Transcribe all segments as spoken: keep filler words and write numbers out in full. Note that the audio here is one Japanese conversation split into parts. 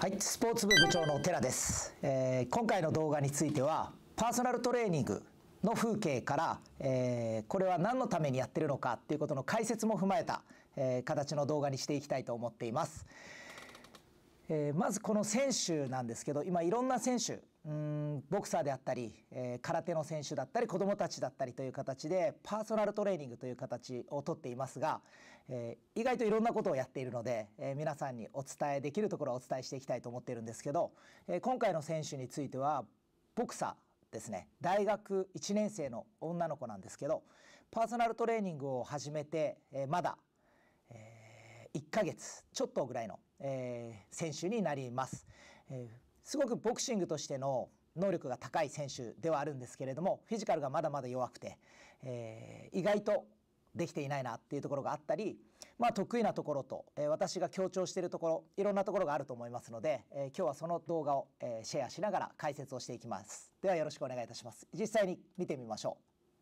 はい、スポーツ部部長の寺です、えー、今回の動画についてはパーソナルトレーニングの風景から、えー、これは何のためにやってるのかっていうことの解説も踏まえた、えー、形の動画にしていきたいと思っています。えー、まずこの選手なんですけど、今いろんな選手、うーんボクサーであったり、えー、空手の選手だったり子どもたちだったりという形でパーソナルトレーニングという形をとっていますが、えー、意外といろんなことをやっているので、えー、皆さんにお伝えできるところはお伝えしていきたいと思っているんですけど、えー、今回の選手についてはボクサーですね。大学いちねん生の女の子なんですけど、パーソナルトレーニングを始めて、えー、まだ、えー、いっかげつちょっとぐらいの、えー、選手になります。えー、すごくボクシングとしての能力が高い選手ではあるんですけれども、フィジカルがまだまだ弱くて、えー、意外とできていないなっていうところがあったり、まあ、得意なところと、えー、私が強調しているところ、いろんなところがあると思いますので、えー、今日はその動画を、えー、シェアしながら解説をしていきます。ではよろしくお願いいたします。実際に見てみましょ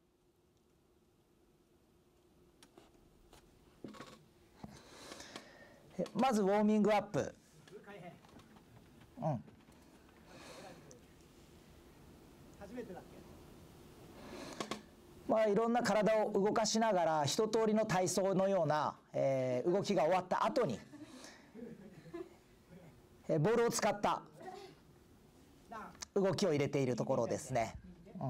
う。まずウォーミングアップ。うん。初めてだっけ？まあいろんな体を動かしながら一通りの体操のような、えー、動きが終わった後に、えー、ボールを使った動きを入れているところですね。うん。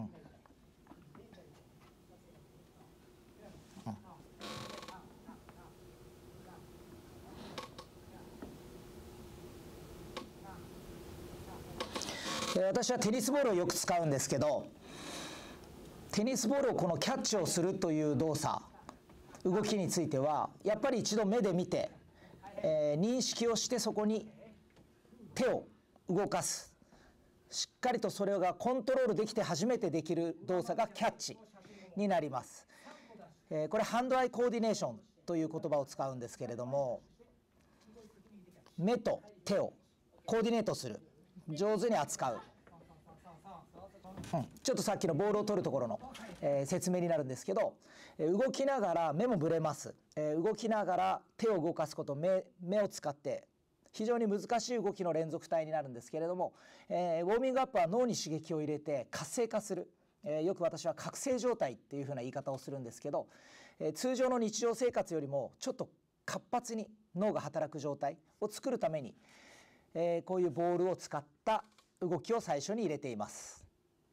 私はテニスボールをよく使うんですけど、テニスボールをこのキャッチをするという動作、動きについてはやっぱり一度目で見て、えー、認識をしてそこに手を動かす、しっかりとそれがコントロールできて初めてできる動作がキャッチになります。えー、これハンドアイコーディネーションという言葉を使うんですけれども、目と手をコーディネートする、上手に扱う、うん、ちょっとさっきのボールを取るところの、えー、説明になるんですけど、えー、動きながら目もぶれます、えー、動きながら手を動かすこと、 目, 目を使って非常に難しい動きの連続体になるんですけれども、えー、ウォーミングアップは脳に刺激を入れて活性化する、えー、よく私は覚醒状態っていうふうな言い方をするんですけど、えー、通常の日常生活よりもちょっと活発に脳が働く状態を作るために、えー、こういうボールを使った動きを最初に入れています。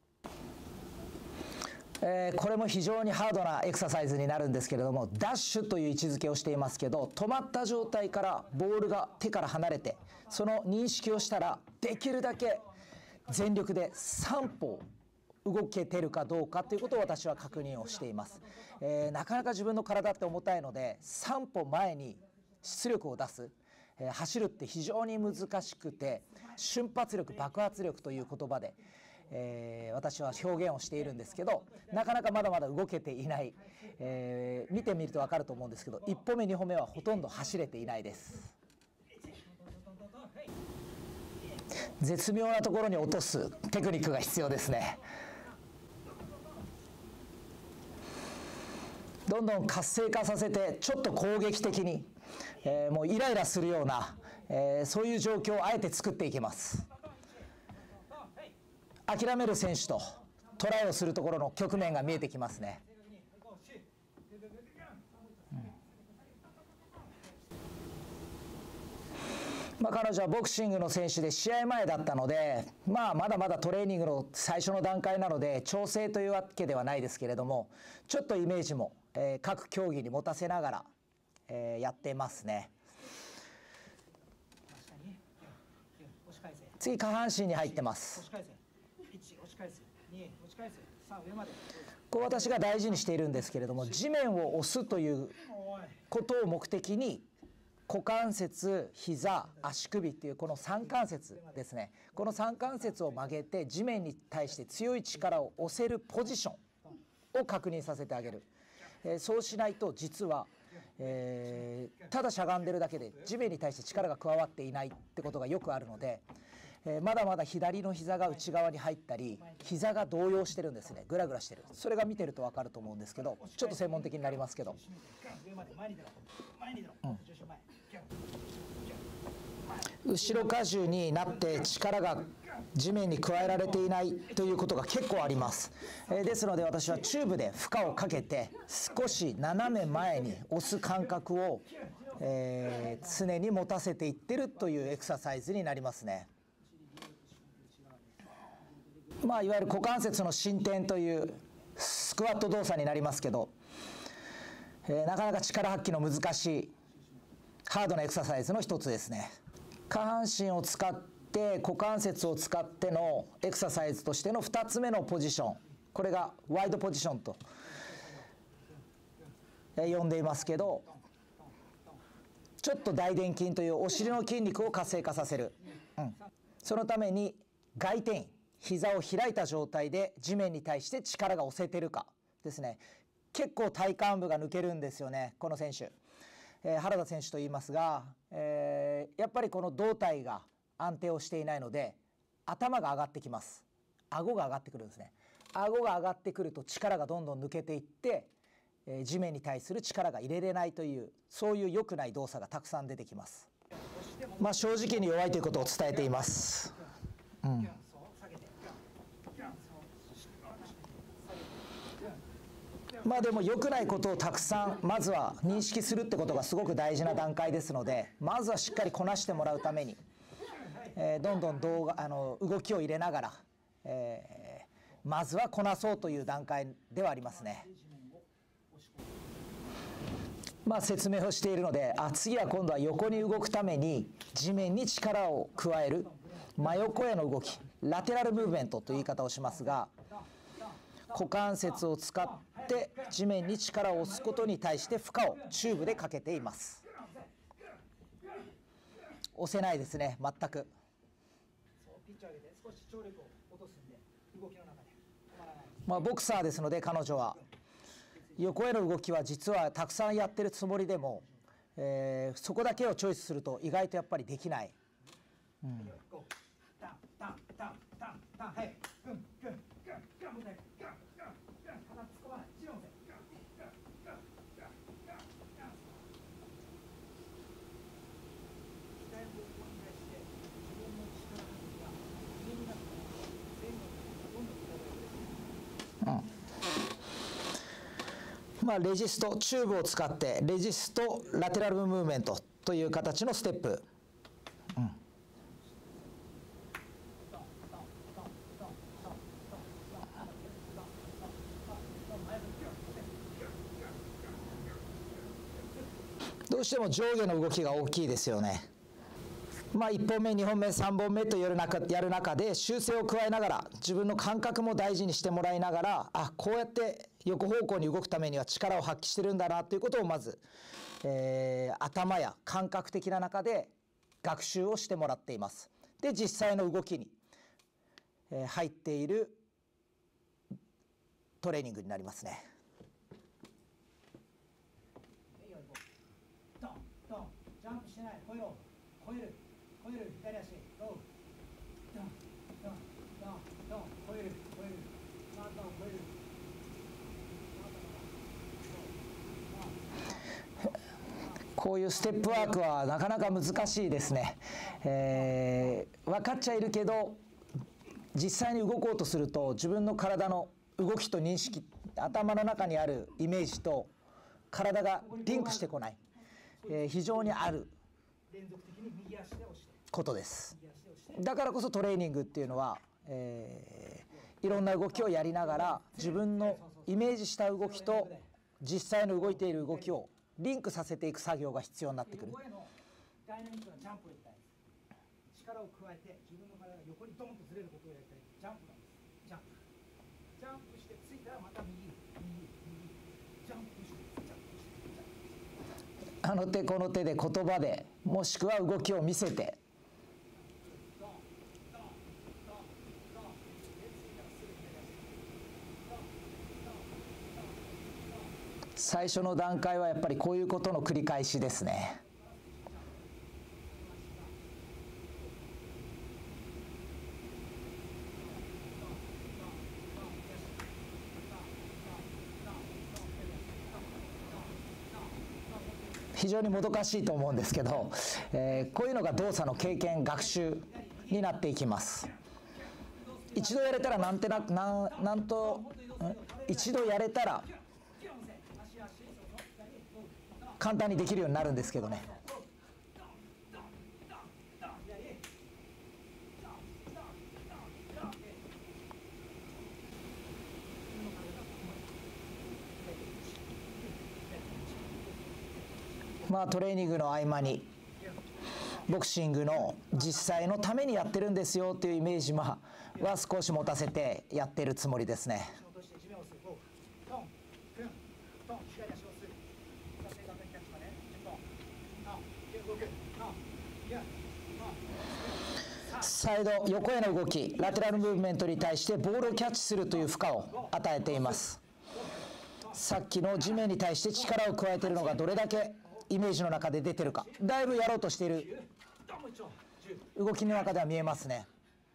えー、これも非常にハードなエクササイズになるんですけれども、ダッシュという位置づけをしていますけど、止まった状態からボールが手から離れて、その認識をしたらできるだけ全力でさん歩動けてるかどうかということを私は確認をしています。えー、なかなか自分の体って重たいのでさん歩前に出力を出す、えー、走るって非常に難しくて、瞬発力、爆発力という言葉でえー、私は表現をしているんですけど、なかなかまだまだ動けていない、えー、見てみると分かると思うんですけど、いっ歩目に歩目はほとんど走れていないです。絶妙なところに落とすテクニックが必要ですね。どんどん活性化させて、ちょっと攻撃的に、えー、もうイライラするような、えー、そういう状況をあえて作っていきます。諦める選手とトライをするところの局面が見えてきますね。うん、まあ、彼女はボクシングの選手で試合前だったので、まあ、まだまだトレーニングの最初の段階なので調整というわけではないですけれども、ちょっとイメージも、えー、各競技に持たせながら、えー、やってますね。次下半身に入ってます。こう私が大事にしているんですけれども、地面を押すということを目的に股関節、膝、足首っていうこのさん関節ですね、このさん関節を曲げて地面に対して強い力を押せるポジションを確認させてあげる。えー、そうしないと実は、えー、ただしゃがんでるだけで地面に対して力が加わっていないってことがよくあるので、えー、まだまだ左の膝が内側に入ったり、膝が動揺してるんですね。グラグラしてる。それが見てると分かると思うんですけど、ちょっと専門的になりますけど、うん、 後ろ荷重になって力が地面に加えられていないということが結構あります。えー、ですので私はチューブで負荷をかけて少し斜め前に押す感覚を、えー、常に持たせていってるというエクササイズになりますね。まあ、いわゆる股関節の伸展というスクワット動作になりますけど、えー、なかなか力発揮の難しいハードなエクササイズの一つですね。下半身を使って股関節を使ってのエクササイズとしてのふたつめのポジション、これがワイドポジションと呼んでいますけど、ちょっと大臀筋というお尻の筋肉を活性化させる、うん、そのために外転位、膝を開いた状態で地面に対して力が押せてるかですね。結構体幹部が抜けるんですよね、この選手。えー、原田選手と言いますが、えー、やっぱりこの胴体が安定をしていないので頭が上がってきます。顎が上がってくるんですね。顎が上がってくると力がどんどん抜けていって、えー、地面に対する力が入れれないという、そういう良くない動作がたくさん出てきます。まあ、正直に弱いということを伝えています。うん、まあでも良くないことをたくさんまずは認識するってことがすごく大事な段階ですので、まずはしっかりこなしてもらうために、えー、どんどん動画あの動きを入れながら、えー、まずはこなそうという段階ではありますね。まあ説明をしているので、あ次は今度は横に動くために地面に力を加える真横への動き、ラテラルムーブメントという言い方をしますが、股関節を使って地面に力を押すことに対して負荷をチューブでかけています。押せないですね、全く。まあボクサーですので彼女は横への動きは実はたくさんやってるつもりでも、えー、そこだけをチョイスすると意外とやっぱりできない。うん、まあ、レジストチューブを使ってレジストラテラルムーブメントという形のステップ、うん、どうしても上下の動きが大きいですよね。まあ、いっぽんめにほんめさんぼんめとやる中、やる中で修正を加えながら自分の感覚も大事にしてもらいながら、あこうやって横方向に動くためには力を発揮してるんだなということをまず、えー、頭や感覚的な中で学習をしてもらっています。で実際の動きに、えー、入っているトレーニングになりますね。ドンドンジャンプしてない、超えろ、超える超える、左足ロードンドンドンドン、超える超える、ドンドン超える。こういうステップワークはなかなか難しいですね。えー、分かっちゃいるけど実際に動こうとすると自分の体の動きと認識、頭の中にあるイメージと体がリンクしてこない、えー、非常にあることです。だからこそトレーニングっていうのは、えー、いろんな動きをやりながら自分のイメージした動きと実際の動いている動きをリンクさせていく作業が必要になってくる。ダイナミックなジャンプをやりたい。力を加えて自分の体が横にドンとずれることをやりたい。ジャンプなんです。ジャンプ。ジャンプしてついたらまた右、右、右。ジャンプして、ジャンプして、ジャンプして。あの手この手で言葉で、もしくは動きを見せて。最初の段階はやっぱりこういうことの繰り返しですね。 非常にもどかしいと思うんですけど、えー、こういうのが動作の経験学習になっていきます。一度やれたらなんてななんなんと一度やれたら簡単にできるようになるんですけどね。まあトレーニングの合間にボクシングの実際のためにやってるんですよというイメージは少し持たせてやってるつもりですね。サイド横への動き、ラテラルムーブメントに対してボールをキャッチするという負荷を与えています。さっきの地面に対して力を加えているのがどれだけイメージの中で出てるか、だいぶやろうとしている動きの中では見えますね。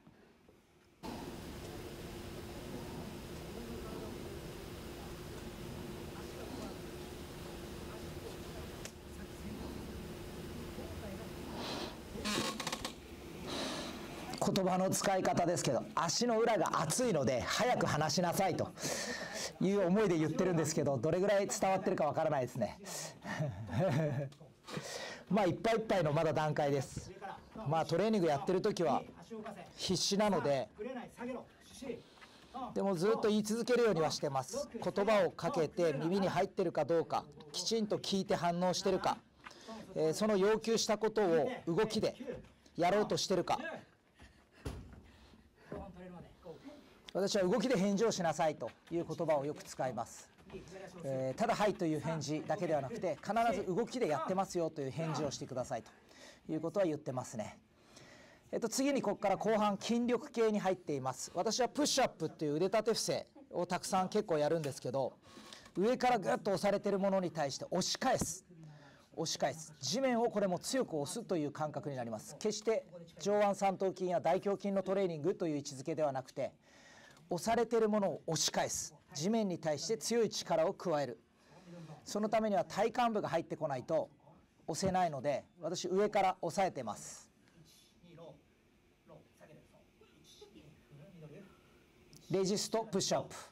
言葉の使い方ですけど、足の裏が熱いので早く離しなさいという思いで言ってるんですけど、どれぐらい伝わってるかわからないですねまあいっぱいいっぱいのまだ段階です。まあトレーニングやってる時は必死なので、でもずっと言い続けるようにはしてます。言葉をかけて耳に入ってるかどうか、きちんと聞いて反応してるか、えー、その要求したことを動きでやろうとしてるか。私は動きで返事をしなさいという言葉をよく使います。えー、ただはいという返事だけではなくて、必ず動きでやってますよという返事をしてくださいということは言ってますね。えっと、次にここから後半筋力系に入っています。私はプッシュアップっていう腕立て伏せをたくさん結構やるんですけど、上からぐっと押されているものに対して押し返す押し返す地面をこれも強く押すという感覚になります。決して上腕三頭筋や大胸筋のトレーニングという位置づけではなくて、押されているものを押し返す、地面に対して強い力を加える。そのためには体幹部が入ってこないと押せないので、私上から押さえてます。レジストプッシュアップ、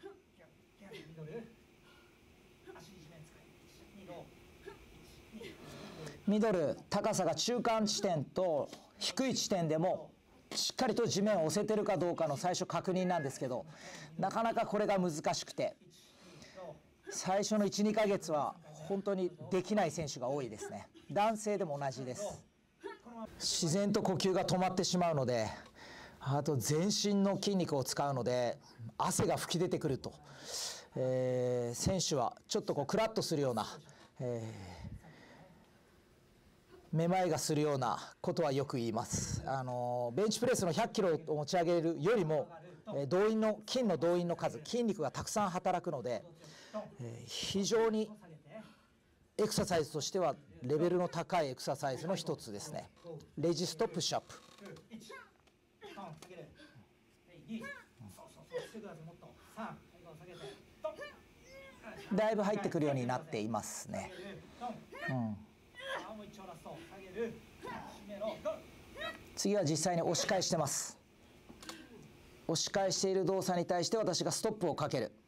ミドル高さが中間地点と低い地点でもしっかりと地面を押せてるかどうかの最初確認なんですけど、なかなかこれが難しくて、最初のいち、にかげつは本当にできない選手が多いですね。男性でも同じです。自然と呼吸が止まってしまうので、あと全身の筋肉を使うので汗が吹き出てくると、えー、選手はちょっとこうクラッとするような、えーめまいがするようなことはよく言います。あのベンチプレスのひゃっキロを持ち上げるよりも、えー、動員の筋の動員の数、筋肉がたくさん働くので、えー、非常にエクササイズとしてはレベルの高いエクササイズの一つですね。レジストプッシュアップ、うん、だいぶ入ってくるようになっていますね。うん、次は実際に押し返してます。押し返している動作に対して私がストップをかける。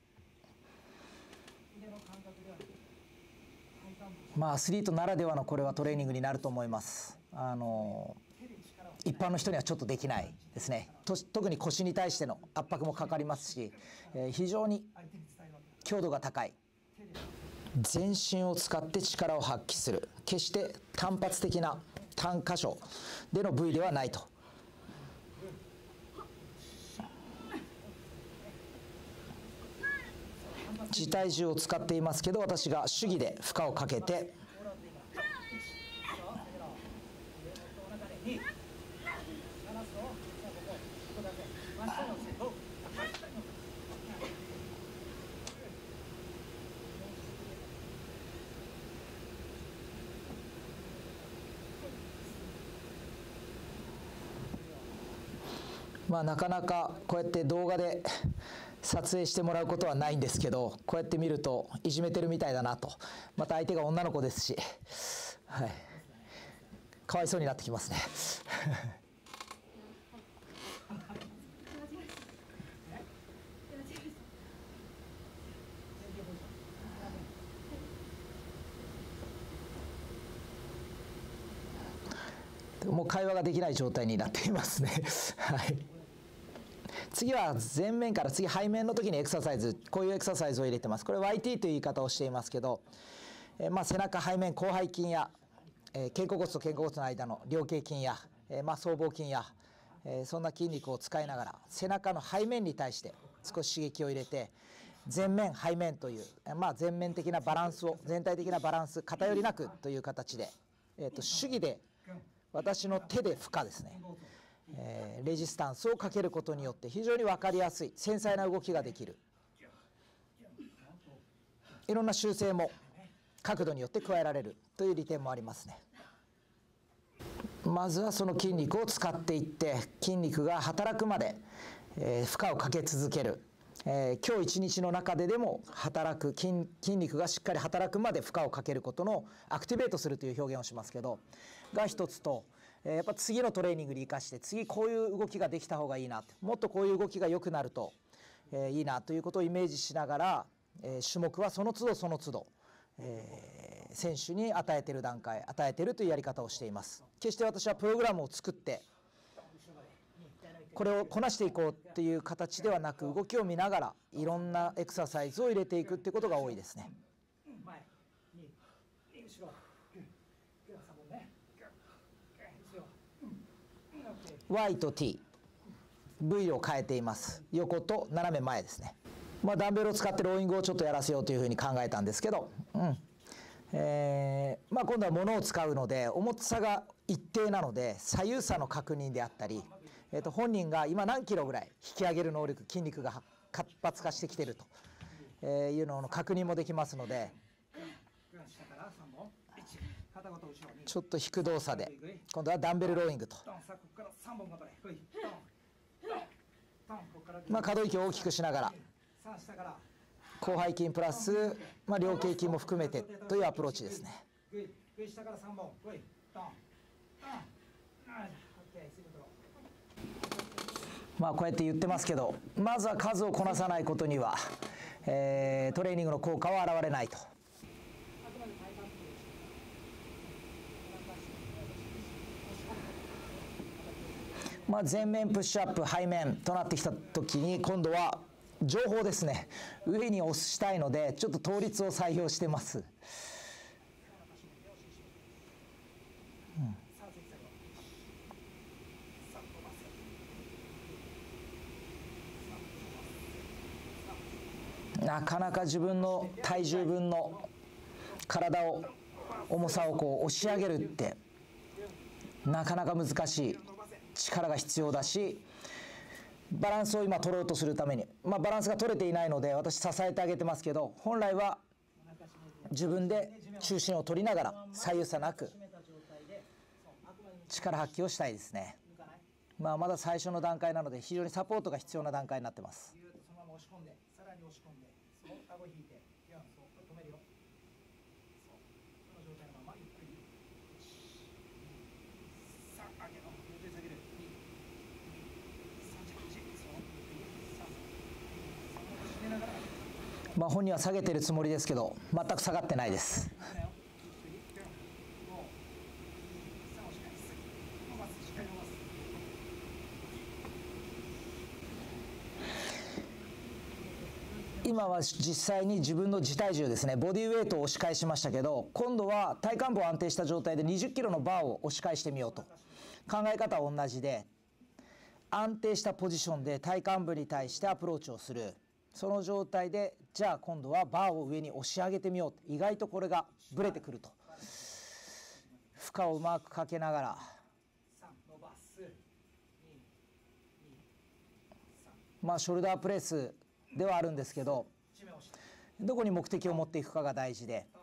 まあアスリートならではのこれはトレーニングになると思います。あの一般の人にはちょっとできないですね。と特に腰に対しての圧迫もかかりますし、えー、非常に強度が高い。全身を使って力を発揮する。決して単発的な単箇所での部位ではないと。自体重を使っていますけど、私が手技で負荷をかけてまあなかなかこうやって動画で撮影してもらうことはないんですけど、こうやって見るといじめてるみたいだなと。また相手が女の子ですし、 はい、かわいそうになってきますねもう会話ができない状態になっていますねはい。次は前面から次背面の時にエクササイズ、こういうエクササイズを入れてます。これ ワイティー という言い方をしていますけど、えー、まあ背中背面広背筋や、えー、肩甲骨と肩甲骨の間の菱形筋や、えー、まあ僧帽筋や、えー、そんな筋肉を使いながら背中の背面に対して少し刺激を入れて、前面背面という、まあ、全面的なバランスを全体的なバランス偏りなくという形で、えー、と手技で私の手で負荷ですね、えー、レジスタンスをかけることによって非常に分かりやすい繊細な動きができる、いろんな修正も角度によって加えられるという利点もありますね。まずはその筋肉を使っていって筋肉が働くまで、えー、負荷をかけ続ける、えー、今日一日の中ででも働く 筋, 筋肉がしっかり働くまで負荷をかけることのアクティベートするという表現をしますけどが一つと、えー、やっぱ次のトレーニングに生かして次こういう動きができた方がいいな、もっとこういう動きが良くなると、えー、いいなということをイメージしながら、えー、種目はその都度その都度、えー、選手に与えている段階与えているというやり方をしています。決して私はプログラムを作ってこれをこなしていこうっていう形ではなく、動きを見ながらいろんなエクササイズを入れていくっていうことが多いですね。Y と T、 部位を変えています。横と斜め前ですね。まあ、ダンベルを使ってローイングをちょっとやらせようというふうに考えたんですけど、うんえーまあ、今度は物を使うので重さが一定なので左右差の確認であったり、えー、と本人が今何キロぐらい引き上げる能力、筋肉が活発化してきているというのの確認もできますので、ちょっと引く動作で今度はダンベルローイングと、まあ、可動域を大きくしながら広背筋プラス、まあ、菱形筋も含めてというアプローチですね。まあこうやって言ってますけど、まずは数をこなさないことには、えー、トレーニングの効果は現れないと。まあ前面プッシュアップ背面となってきた時に今度は情報ですね、上に押したいのでちょっと倒立を採用してます、うん、なかなか自分の体重分の体を重さをこう押し上げるってなかなか難しい、力が必要だし、バランスを今取ろうとするために、まあ、バランスが取れていないので私支えてあげてますけど、本来は自分で中心を取りながら左右差なく力発揮をしたいですね。まあ、まだ最初の段階なので非常にサポートが必要な段階になってます。まあ本人は下げてるつもりですけど全く下がってないです。今は実際に自分の自体重ですね、ボディウェイトを押し返しましたけど、今度は体幹部を安定した状態でにじゅっキロのバーを押し返してみようと。考え方は同じで、安定したポジションで体幹部に対してアプローチをする。その状態でじゃあ今度はバーを上に押し上げてみよう。意外とこれがブレてくると。負荷をうまくかけながら、まあショルダープレスではあるんですけど、どこに目的を持っていくかが大事で、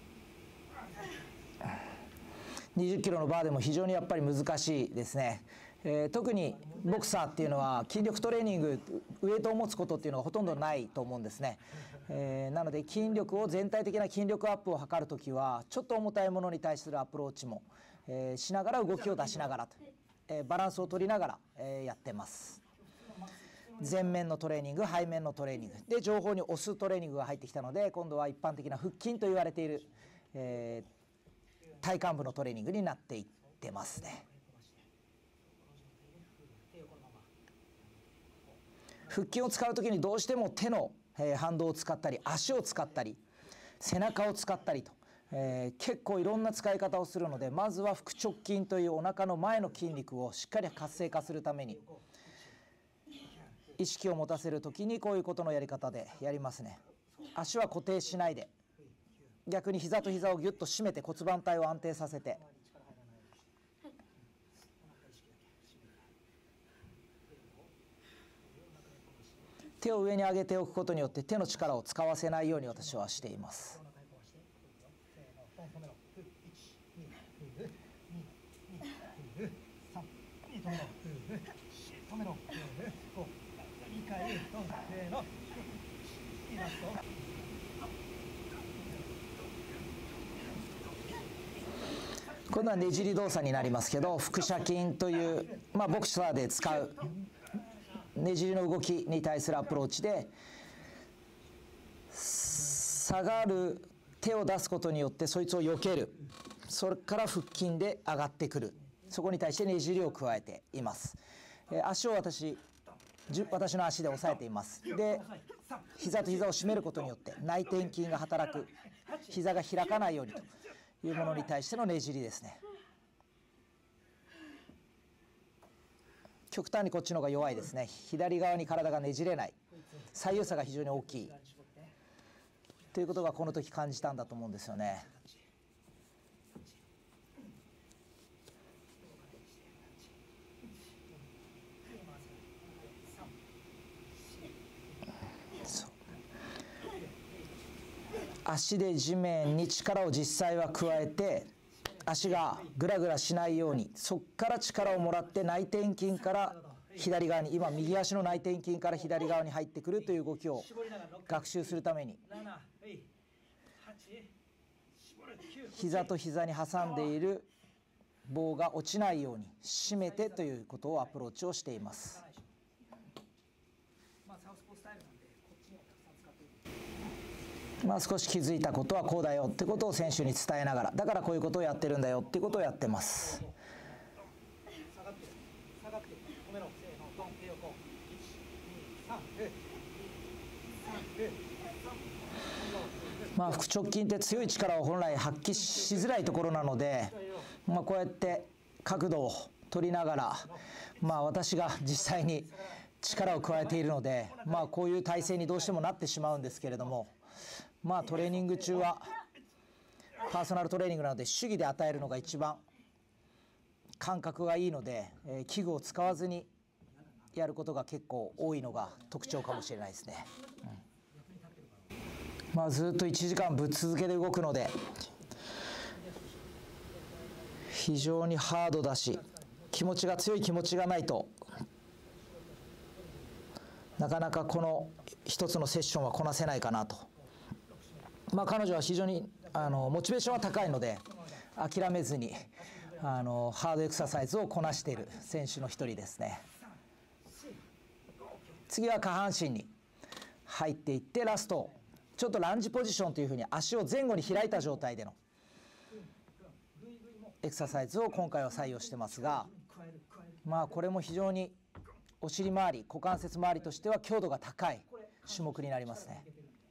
にじゅっキロのバーでも非常にやっぱり難しいですね。 えー、特にボクサーっていうのは筋力トレーニング、ウエイトを持つことっていうのがほとんどないと思うんですね。えー、なので筋力を全体的な筋力アップを図るときはちょっと重たいものに対するアプローチも、えー、しながら動きを出しながらと、えー、バランスを取りながら、えー、やってます。前面のトレーニング、背面のトレーニングで情報に押すトレーニングが入ってきたので、今度は一般的な腹筋と言われている、えー、体幹部のトレーニングになっていってますね。腹筋を使うときにどうしても手の、えー、反動を使ったり足を使ったり背中を使ったりと、えー、結構いろんな使い方をするので、まずは腹直筋というお腹の前の筋肉をしっかり活性化するために意識を持たせるときにこういうことのやり方でやりますね。足は固定しないで、逆に膝と膝をギュッと締めて骨盤体を安定させて、手を上に上げておくことによって手の力を使わせないように私はしています。今度はねじり動作になりますけど、腹斜筋という、まあ、ボクサーで使うねじりの動きに対するアプローチで、下がる手を出すことによってそいつを避ける、それから腹筋で上がってくる、そこに対してねじりを加えています。え足を私私の足で押さえています。で膝と膝を締めることによって内転筋が働く、膝が開かないようにというものに対してのねじりですね。極端にこっちの方が弱いですね。左側に体がねじれない、左右差が非常に大きいということがこの時感じたんだと思うんですよね。足で地面に力を実際は加えて、足がぐらぐらしないようにそこから力をもらって内転筋から左側に、今右足の内転筋から左側に入ってくるという動きを学習するために、膝と膝に挟んでいる棒が落ちないように締めてということをアプローチをしています。まあ少し気づいたことはこうだよってことを選手に伝えながら、だからこういうことをやってるんだよってことをやってます。まあ腹直筋って強い力を本来発揮しづらいところなので、まあこうやって角度を取りながら、まあ私が実際に力を加えているので、まあこういう体勢にどうしてもなってしまうんですけれども、まあトレーニング中はパーソナルトレーニングなので手技で与えるのが一番感覚がいいので、えー、器具を使わずにやることが結構多いのが特徴かもしれないですね。うん、まあずっといちじかんぶっ続けで動くので非常にハードだし、気持ちが強い気持ちがないとなかなかこの一つのセッションはこなせないかなと。まあ彼女は非常にあのモチベーションは高いので諦めずにあのハードエクササイズをこなしている選手の一人ですね。次は下半身に入っていって、ラストちょっとランジポジションというふうに足を前後に開いた状態でのエクササイズを今回は採用してますが、まあこれも非常にお尻周り、股関節周りとしては強度が高い種目になりますね。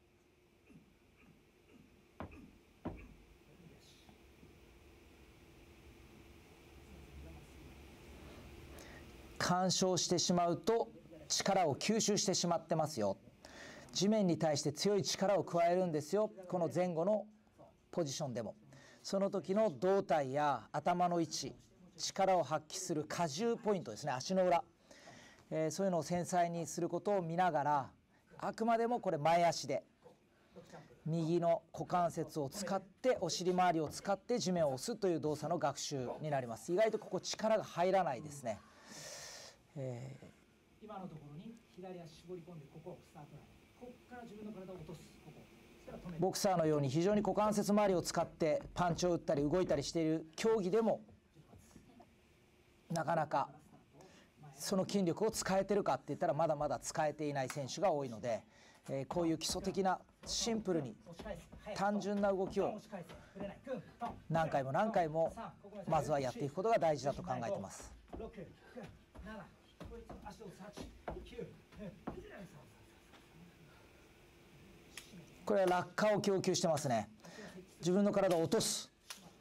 干渉してしまうと力を吸収してしまってますよ、地面に対して強い力を加えるんですよ、この前後のポジションでも。その時の胴体や頭の位置、力を発揮する荷重ポイントですね、足の裏、えー、そういうのを繊細にすることを見ながら、あくまでもこれ前足で右の股関節を使ってお尻周りを使って地面を押すという動作の学習になります。意外とここ力が入らないですね。 えー、今のところに左足絞り込んで、ここスタートライン、ここから自分の体を落とす、ここボクサーのように非常に股関節周りを使ってパンチを打ったり動いたりしている競技でも、なかなかその筋力を使えてるかって言ったらまだまだ使えていない選手が多いので、えー、こういう基礎的なシンプルに単純な動きを何回も何回もまずはやっていくことが大事だと考えてます。これは落下を供給してますね。自分の体を落とす、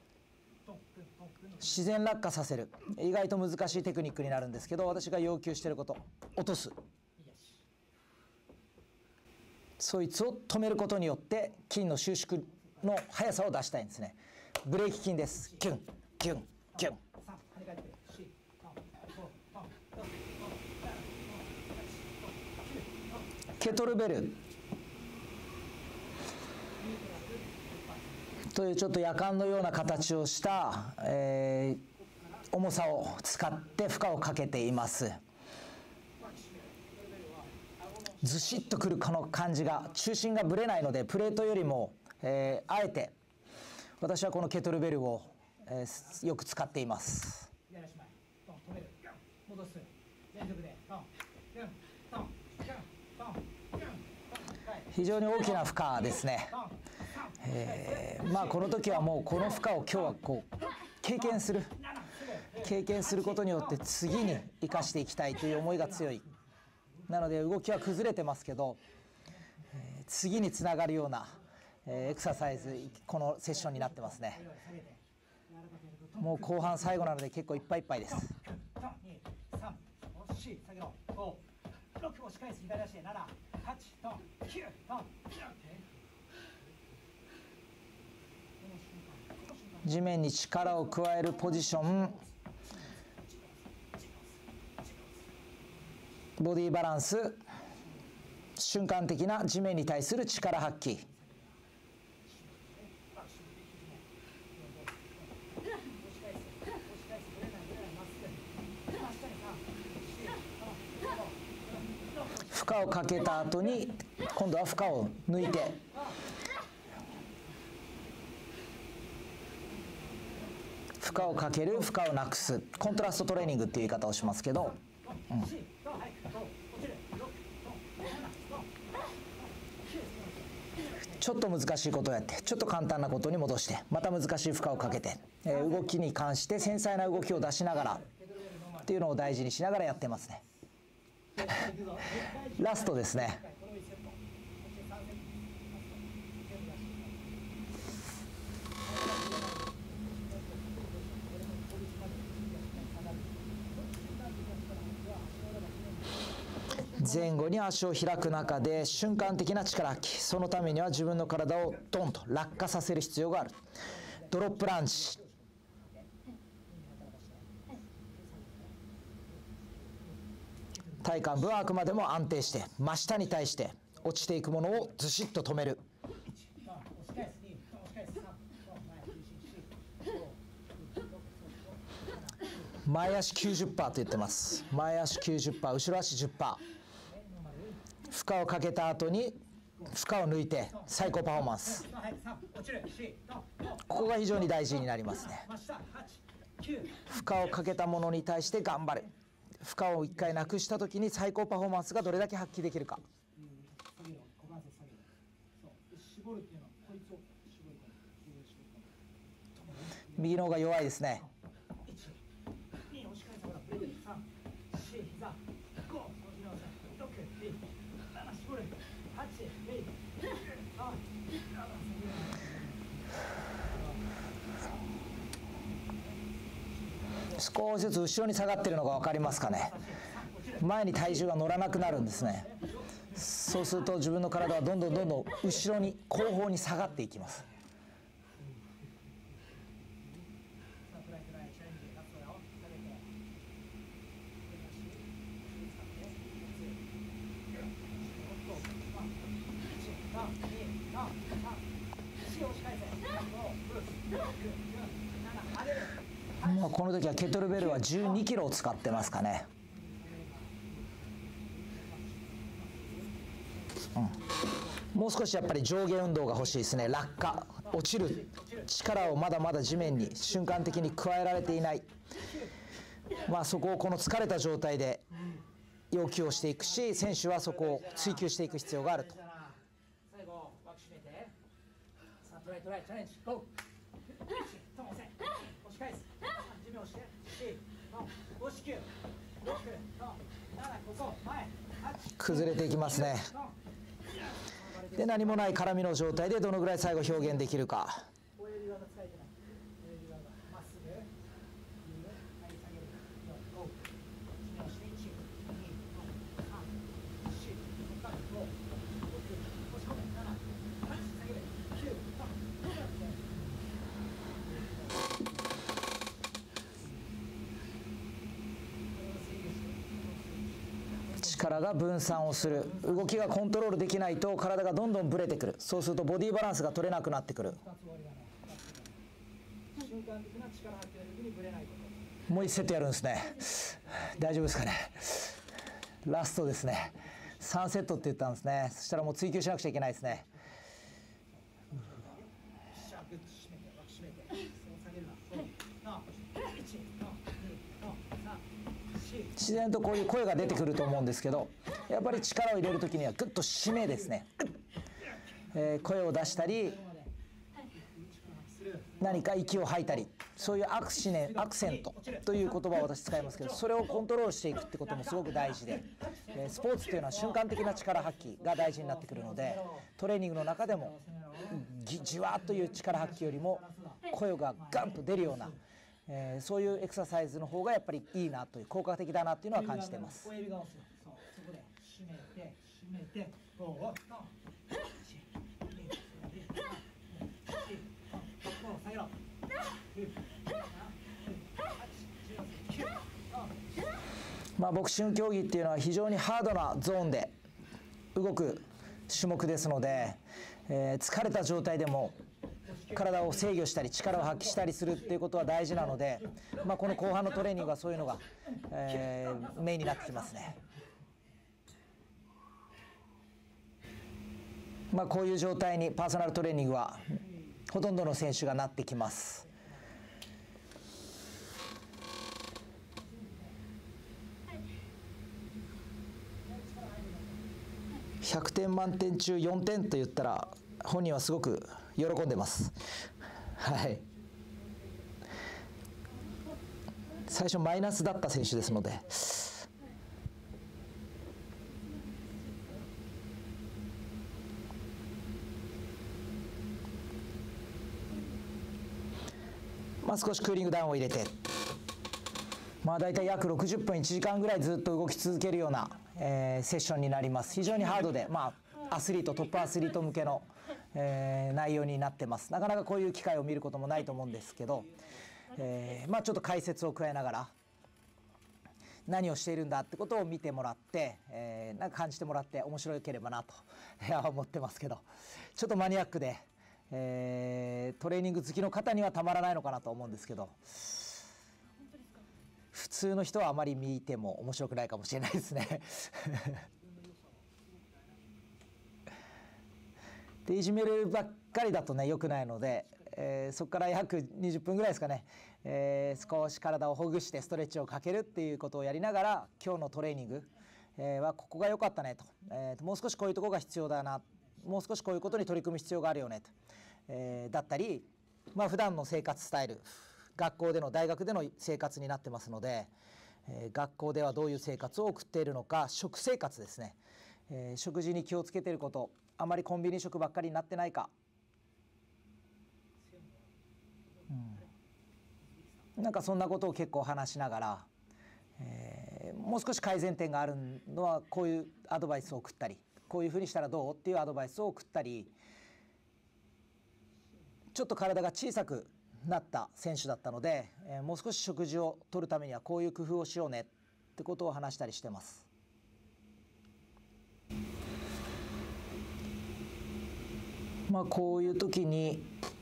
自然落下させる、意外と難しいテクニックになるんですけど、私が要求していること、落とす、そいつを止めることによって筋の収縮の速さを出したいんですね。ブレーキ筋です。キュンキュンキュン。ケトルベルというちょっとやかんのような形をした、えー、重さを使って負荷をかけています。ずしっとくるこの感じが、中心がぶれないので、プレートよりも、えー、あえて私はこのケトルベルを、えー、よく使っています。非常に大きな負荷ですね。えー、まあこの時はもうこの負荷を今日はこう経験する経験することによって次に生かしていきたいという思いが強い。なので動きは崩れてますけど、えー、次につながるような、えー、エクササイズ、このセッションになってますね。もう後半最後なので結構いっぱいいっぱいです。地面に力を加えるポジション、ボディバランス、瞬間的な地面に対する力発揮。負荷をかけた後に今度は負荷を抜いて、負荷をかける、負荷をなくす、コントラストトレーニングっていう言い方をしますけど、うん、ちょっと難しいことをやって、ちょっと簡単なことに戻して、また難しい負荷をかけて、えー、動きに関して繊細な動きを出しながらっていうのを大事にしながらやってますね。ラストですね。前後に足を開く中で瞬間的な力発揮、そのためには自分の体をドンと落下させる必要がある。ドロップランジ、体幹部はあくまでも安定して真下に対して落ちていくものをずしっと止める。前足 きゅうじゅっパーセント と言ってます。前足 きゅうじゅっパーセント、後ろ足 じゅっパーセント。負荷をかけた後に負荷を抜いて最高パフォーマンス、ここが非常に大事になりますね。負荷をかけたものに対して頑張る。負荷をいっかいなくした時に最高パフォーマンスがどれだけ発揮できるか。右の方が弱いですね。少しずつ後ろに下がっているのが分かりますかね。前に体重が乗らなくなるんですね。そうすると自分の体はどんどんどんどん後ろに後方に下がっていきます。まあこの時はケトルベルはじゅうにキロを使ってますかね。 うん、もう少しやっぱり上下運動が欲しいですね。落下、落ちる力をまだまだ地面に瞬間的に加えられていない、まあ、そこをこの疲れた状態で要求をしていくし、選手はそこを追求していく必要があると。 最後枠締めて、さあトライトライチャレンジゴー、トン押せ押し返す、地面押してよんごきゅうろくななここ前崩れていきますね。で何もない絡みの状態でどのぐらい最後表現できるか。 親指側が使えてない、親指側がまっすぐ上げ下げるご地面押していちにさんしごろく押し込めななはち下げるきゅう力が分散をする、動きがコントロールできないと体がどんどんブレてくる。そうするとボディバランスが取れなくなってくる。もういちセットやるんですね。大丈夫ですかね。ラストですね。さんセットって言ったんですね。そしたらもう追求しなくちゃいけないですね。自然とこういう声が出てくると思うんですけど、やっぱり力を入れるときにはグッと締めですね、えー、声を出したり何か息を吐いたり、そういうアクシネアクセントという言葉を私使いますけど、それをコントロールしていくってこともすごく大事で、えー、スポーツというのは瞬間的な力発揮が大事になってくるので、トレーニングの中でもじわっという力発揮よりも声がガンと出るような、えー、そういうエクササイズの方がやっぱりいいなという、効果的だなというのは感じています。まあ、ボクシング競技っていうのは非常にハードなゾーンで動く種目ですので、えー、疲れた状態でも体を制御したり力を発揮したりするっていうことは大事なので、まあ、この後半のトレーニングはそういうのが、えー、メインになってきますね。まあ、こういう状態にパーソナルトレーニングはほとんどの選手がなってきます。ひゃくてん満点中よんてんと言ったら本人はすごく喜んでます。はい。最初マイナスだった選手ですので。まあ少しクーリングダウンを入れて、まあ大体約ろくじゅっぷんいちじかんぐらいずっと動き続けるような、えー、セッションになります。非常にハードで、まあアスリートトップアスリート向けの、えー、内容になってます。なかなかこういう機会を見ることもないと思うんですけど、えー、まあちょっと解説を加えながら何をしているんだってことを見てもらって、えー、なんか感じてもらって面白ければなと思ってますけど、ちょっとマニアックで、えー、トレーニング好きの方にはたまらないのかなと思うんですけど、普通の人はあまり見ても面白くないかもしれないですねでいじめるばっかりだとね良くないので、えー、そこから約にじゅっぷんぐらいですかね、えー、少し体をほぐしてストレッチをかけるっていうことをやりながら、今日のトレーニング、えー、はここが良かったねと、えー、もう少しこういうところが必要だな、もう少しこういうことに取り組む必要があるよねと、えー、だったり、まあ普段の生活スタイル、学校での大学での生活になってますので、えー、学校ではどういう生活を送っているのか、食生活ですね、えー、食事に気をつけていること、あまりコンビニ食ばっかりになってないか、うん、なんかそんなことを結構話しながら、えー、もう少し改善点があるのはこういうアドバイスを送ったり、こういうふうにしたらどうっていうアドバイスを送ったり、ちょっと体が小さくなった選手だったので、えー、もう少し食事をとるためにはこういう工夫をしようねってことを話したりしてます。まあこういう時に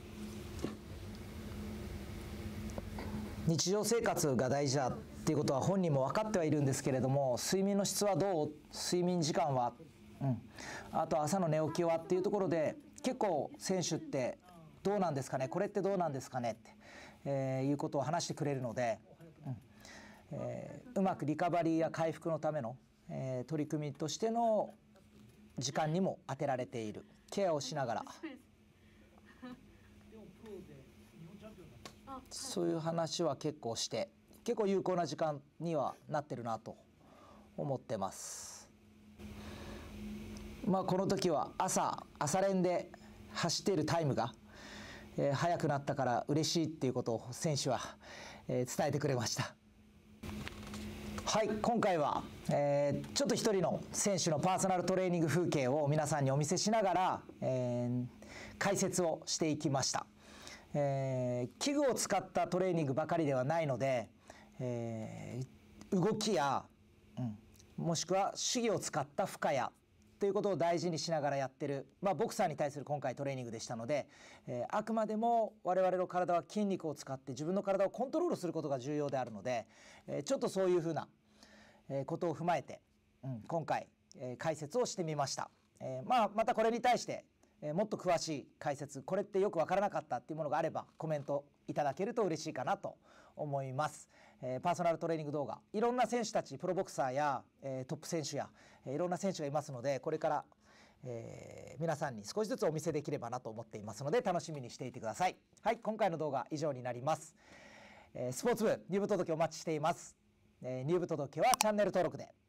日常生活が大事だっていうことは本人も分かってはいるんですけれども、睡眠の質はどう、睡眠時間はっうん、あと朝の寝起きはっていうところで結構選手ってどうなんですかね、これってどうなんですかねって、えー、いうことを話してくれるので、うんえー、うまくリカバリーや回復のための、えー、取り組みとしての時間にも当てられている、ケアをしながらそういう話は結構して結構有効な時間にはなってるなと思ってます。まあこの時は朝朝練で走っているタイムが、えー、速くなったから嬉しいっていうことを選手は、えー、伝えてくれました。はい、今回は、えー、ちょっと一人の選手のパーソナルトレーニング風景を皆さんにお見せしながら、えー、解説をしていきました。えー、器具を使ったトレーニングばかりではないので、えー、動きや、うん、もしくは手技を使った負荷やということを大事にしながらやってる、まあ、ボクサーに対する今回トレーニングでしたので、えー、あくまでも我々の体は筋肉を使って自分の体をコントロールすることが重要であるので、えー、ちょっとそういうふうなことを踏まえて、うん、今回、えー、解説をしてみました。えーまあ、またこれに対してえー、もっと詳しい解説、これってよくわからなかったっていうものがあればコメントいただけると嬉しいかなと思います。えー、パーソナルトレーニング動画、いろんな選手たち、プロボクサーや、えー、トップ選手や、えー、いろんな選手がいますので、これから、えー、皆さんに少しずつお見せできればなと思っていますので楽しみにしていてください。はい、今回の動画は以上になります。えー、スポーツ部入部届お待ちしています。えー、入部届はチャンネル登録で。